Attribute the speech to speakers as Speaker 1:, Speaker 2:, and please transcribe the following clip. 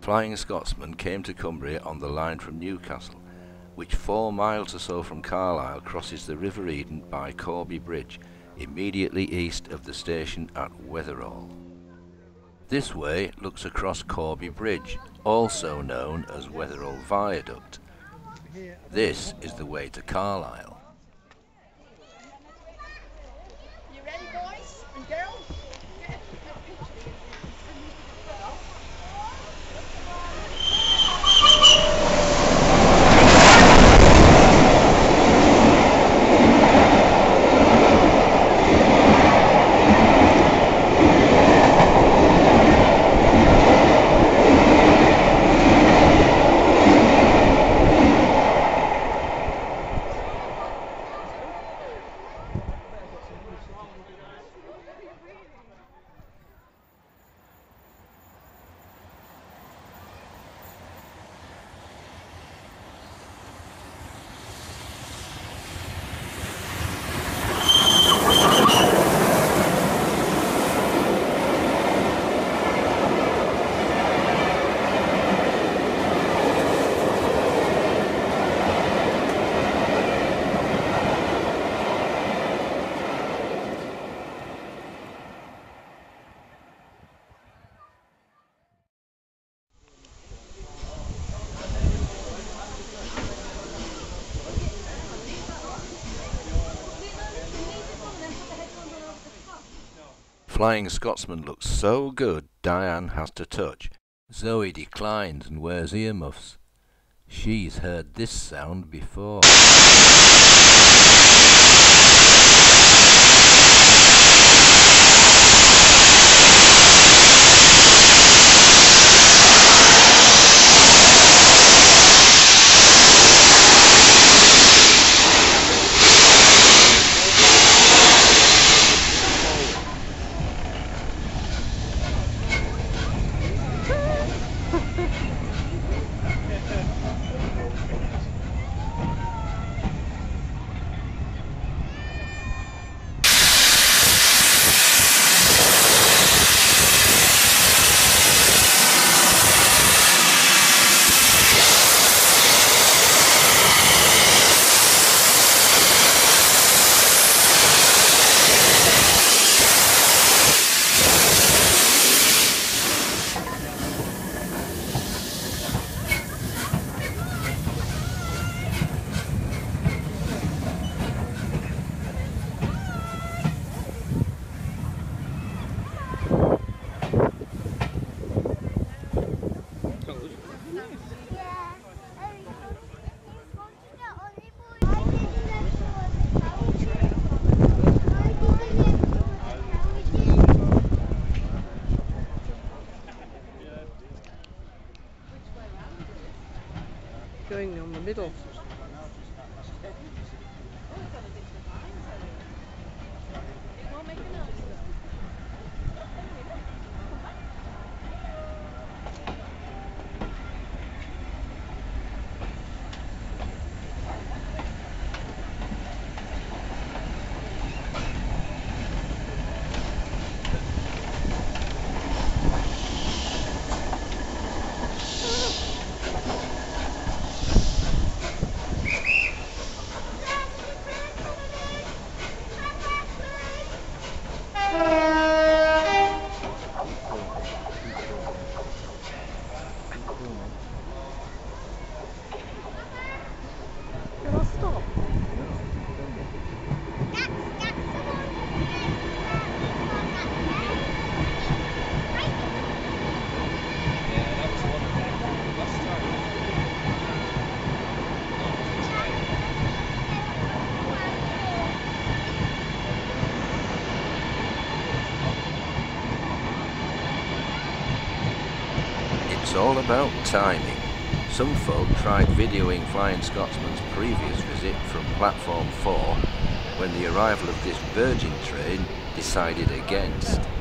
Speaker 1: Flying Scotsman came to Cumbria on the line from Newcastle, which 4 miles or so from Carlisle crosses the River Eden by Corby Bridge, immediately east of the station at Wetheral. This way looks across Corby Bridge, also known as Wetheral Viaduct. This is the way to Carlisle.
Speaker 2: You ready, boys and girls?
Speaker 1: Flying Scotsman looks so good, Diane has to touch. Zoe declines and wears earmuffs. She's heard this sound before.
Speaker 2: Going on the middle.
Speaker 1: It's all about timing. Some folk tried videoing Flying Scotsman's previous visit from platform 4 when the arrival of this Virgin train decided against.